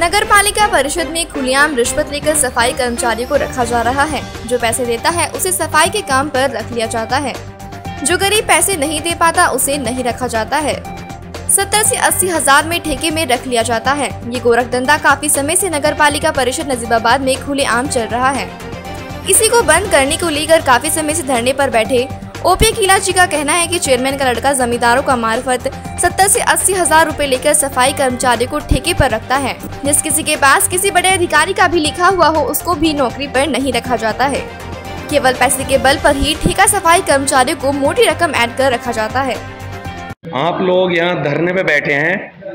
नगर पालिका परिषद में खुलेआम रिश्वत लेकर सफाई कर्मचारी को रखा जा रहा है। जो पैसे देता है उसे सफाई के काम पर रख लिया जाता है। जो गरीब पैसे नहीं दे पाता उसे नहीं रखा जाता है। 70 से 80 हजार में ठेके में रख लिया जाता है। ये गोरखधंधा काफी समय से नगर पालिका परिषद नजीबाबाद में खुलेआम चल रहा है। इसी को बंद करने को लेकर काफी समय से धरने पर बैठे ओपी किला जी का कहना है कि चेयरमैन का लड़का जमींदारों का मार्फत 70 से 80 हजार रुपए लेकर सफाई कर्मचारी को ठेके पर रखता है। जिस किसी के पास किसी बड़े अधिकारी का भी लिखा हुआ हो उसको भी नौकरी पर नहीं रखा जाता है। केवल पैसे के बल पर ही ठेका सफाई कर्मचारी को मोटी रकम ऐड कर रखा जाता है। आप लोग यहाँ धरने पे बैठे हैं,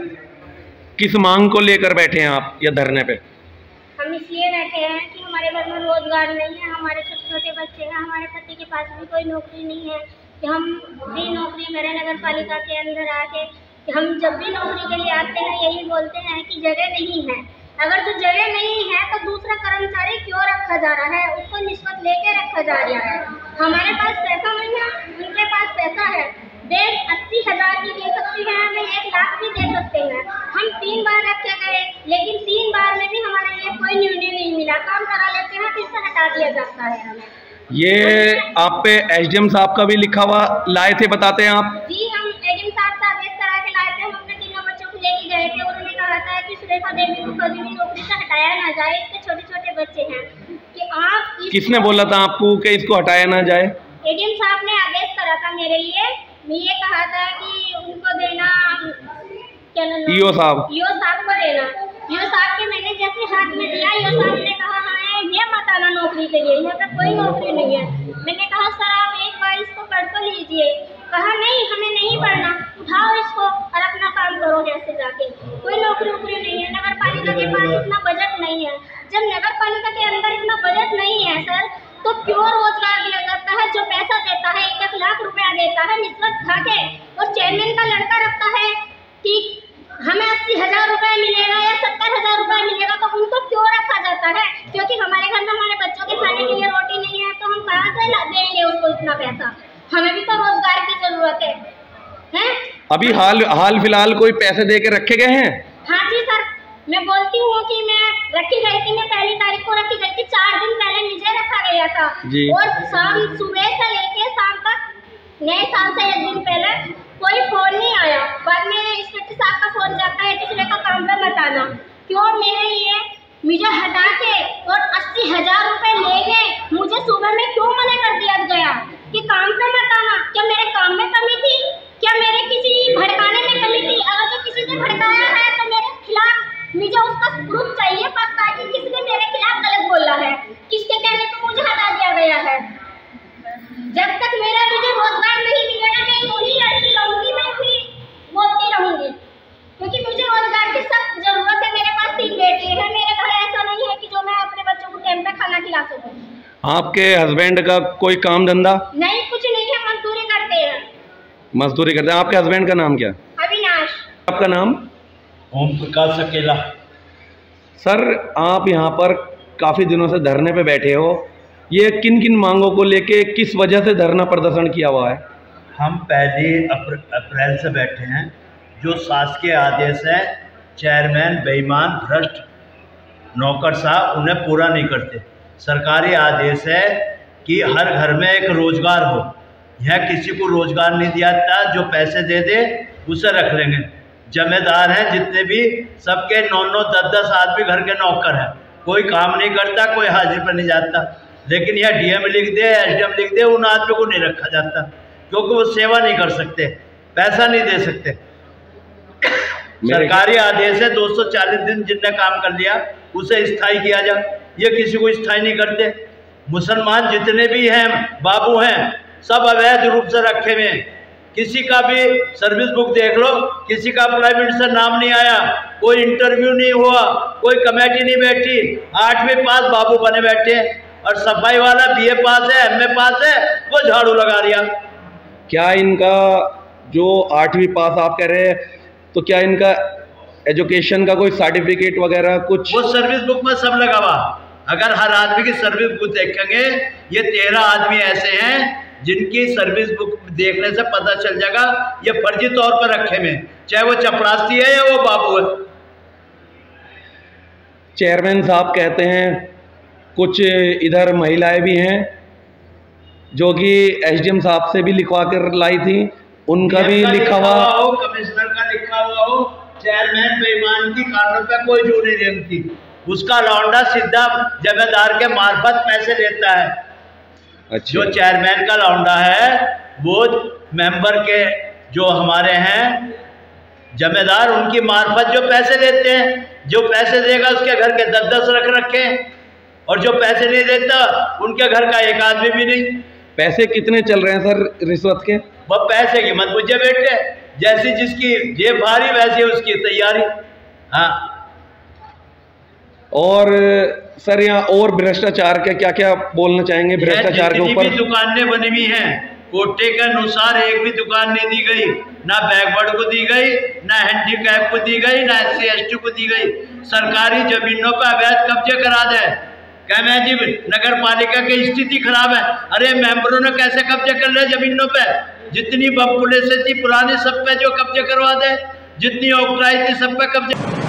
किस मांग को लेकर बैठे हैं आप या धरने पे? हम इसलिए बैठे हैं कि हमारे घर में रोजगार नहीं है, हमारे छोटे छोटे बच्चे हैं, हमारे पति के पास भी कोई नौकरी नहीं है कि हम भी नौकरी करें नगर पालिका के अंदर आके। कि हम जब भी नौकरी के लिए आते हैं यही बोलते हैं कि जगह नहीं है। अगर जो जगह नहीं है तो दूसरा कर्मचारी क्यों रखा जा रहा है, उसको रिश्वत लेके रखा जा रहा है। हमारे पास पैसा नहीं है, उनके पास पैसा है। 80 हजार भी दे सकती है, हमें 1 लाख भी दे सकते हैं। हम 3 बार रखे गए लेकिन 3 बार में भी हमारे लिए कोई निर्णय नहीं मिला। काम करा लेते हैं फिर से हटा दिया जाता है हमें। ये आप पे एसडीएम साहब का भी लिखा हुआ लाए थे, बताते हैं आप? जी, हम एसडीएम साहब का आदेश करा के लाए थे। हम अपने 3 बच्चों को लेके गए थे। उन्होंने कहा था कि सुरेखा देवी को कभी भी नौकरी से हटाया ना जाए, इसके छोटे छोटे बच्चे हैं। कि आप किसने बोला था आपको कि इसको हटाया ना जाए? एसडीएम साहब ने आदेश करा था मेरे लिए। मैं ये कहा था कि उनको देना, क्या नाम, ईओ साहब को देना। ईओ साहब के मैंने जैसे हाथ में दिया, ईओ साहब ने कहा हाँ ये मत आना नौकरी के लिए, यहाँ पर कोई नौकरी नहीं है। मैंने कहा सर आप एक बार इसको पढ़ तो लीजिए। कहा नहीं हमें नहीं पढ़ना, उठाओ इसको और अपना काम करो जैसे जाके। कोई नौकरी वोकरी नहीं है, नगर पालिका के पास इतना बजट नहीं है। जब नगर पालिका के अंदर इतना बजट नहीं है सर, तो क्यों रोजगार दिया जाता है? जो पैसा देता है 1 लाख रुपया देता है रिश्वत खा के, और चेयरमैन का लड़का रखता है कि हमें 80 हजार रुपया मिलेगा या 70 हजार रुपया मिलेगा, तो उनको क्यों रखा जाता है? क्योंकि हमारे घर में हमारे बच्चों के खाने के लिए रोटी नहीं है, तो हम कहाँ से देंगे उसको इतना पैसा? हमें भी तो रोजगार की जरूरत है? अभी हाल फिलहाल कोई पैसे दे के रखे गए हैं? हाँ जी सर, मैं बोलती हूँ कि मैं रखी गई थी, मैं 1 तारीख को रखी गई थी। 4 दिन पहले मुझे रखा गया था और शाम सुबह से लेके शाम तक, नए साल से 1 दिन पहले कोई फोन नहीं आया। बाद में इंस्पेक्टर साहब का फोन जाता है दूसरे का काम पे मत आना। क्यों मेरे लिए मुझे हटा के और 80 हजार रुपए ले गए? मुझे सुबह में क्यों मना कर दिया गया कि काम पे मत आना? क्या मेरे काम में कमी थी? क्या मेरे किसी भड़काने में कमी थी? अगर जो किसी ने भड़काया है तो मेरे खिलाफ मुझे उसका प्रूफ चाहिए पक्का कि किसने मेरे खिलाफ गलत बोला है, किसके कहने पे मुझे हटा दिया गया है। जब तक मुझे रोजगार नहीं मिलेगा मैं वही लड़की रहूंगी, मैं वही बोलती रहूंगी, क्योंकि मुझे रोजगार की सख्त जरूरत है। मेरे पास 3 बेटे हैं, मेरे घर ऐसा नहीं है कि जो मैं अपने बच्चों को टाइम पे खाना खिला सकूं। आपके हस्बैंड का कोई काम धंधा? नहीं, कुछ नहीं है, मजदूरी करते हैं। मजदूरी करते हैं। आपके हस्बैंड का नाम क्या? अविनाश। आपका नाम? ओम प्रकाश अकेला। सर आप यहाँ पर काफ़ी दिनों से धरने पे बैठे हो, ये किन किन मांगों को लेके किस वजह से धरना प्रदर्शन किया हुआ है? हम पहले अप्रैल से बैठे हैं। जो शासकीय आदेश है, चेयरमैन बेईमान भ्रष्ट नौकरशाह उन्हें पूरा नहीं करते। सरकारी आदेश है कि हर घर में एक रोजगार हो। यह किसी को रोजगार नहीं दिया जाता, जो पैसे दे दे उसे रख लेंगे। जमेदार हैं जितने भी, सबके 9-9, 10-10 आदमी घर के नौकर हैं। कोई काम नहीं करता, कोई हाजिर पर नहीं जाता। लेकिन यह डीएम लिख दे, एसडीएम लिख दे, उन आदमी को नहीं रखा जाता क्योंकि वो सेवा नहीं कर सकते, पैसा नहीं दे सकते। सरकारी आदेश है 240 दिन जिनने काम कर लिया उसे स्थायी किया जाए। ये किसी को स्थायी नहीं करते। मुसलमान जितने भी हैं बाबू हैं सब अवैध रूप से रखे हुए हैं। किसी का भी सर्विस बुक देख लो, किसी का प्राइम मिनिस्टर नाम नहीं आया, कोई इंटरव्यू नहीं हुआ, कोई कमेटी नहीं बैठी। 8वीं पास बाबू बने बैठे, और सफाई वाला BA पास है, MA पास है, वो झाड़ू लगा दिया। क्या इनका जो 8वीं पास आप कह रहे हैं, तो क्या इनका एजुकेशन का कोई सर्टिफिकेट वगैरह कुछ? वो सर्विस बुक में सब लगा हुआ। अगर हर आदमी की सर्विस बुक देखेंगे, ये 13 आदमी ऐसे हैं जिनकी सर्विस बुक देखने से पता चल जाएगा ये फर्जी तौर पर रखे में, चाहे वो चपरासी है या वो बाबू है। चेयरमैन साहब कहते हैं, कुछ इधर महिलाएं भी हैं जो कि एसडीएम साहब से भी लिखवा कर लाई थी, उनका भी लिखा हुआ हो, कमिश्नर का लिखा हुआ हो, चेयरमैन बेईमान की कानून पे कोई जो नहीं रेंगती, उसका लौंडा सीधा जमींदार के मार्फत पैसे लेता है। अच्छा। जो चेयरमैन का लौंडा है वो मेंबर के जो हमारे हैं जमींदार, उनकी मार्फत जो पैसे लेते हैं, जो पैसे देगा उसके घर के 10-10 रख रखे, और जो पैसे नहीं देता उनके घर का एक आदमी भी नहीं। पैसे कितने चल रहे हैं सर रिश्वत के? वह पैसे की मत पूछे बेटे, जैसी जिसकी जेब भारी वैसी उसकी तैयारी। हाँ। और सर यहाँ और भ्रष्टाचार के क्या क्या बोलना चाहेंगे भ्रष्टाचार के ऊपर? भी दुकानें बनी हुई हैं कोटे के अनुसार, एक भी दुकान नहीं दी गई, ना बैकवर्ड को दी गई, ना हैंडीकैप को दी गई, ना SC/ST को दी गई। सरकारी जमीनों पर अवैध कब्जे करा दे। कहना जी नगर पालिका की स्थिति खराब है। अरे मेंबरों ने कैसे कब्जे कर ले जमीनों पे? जितनी पॉपुलेशन थी पुरानी सब पे जो कब्जे करवा दे, जितनी औकड़ाई थी सब पे कब्जे।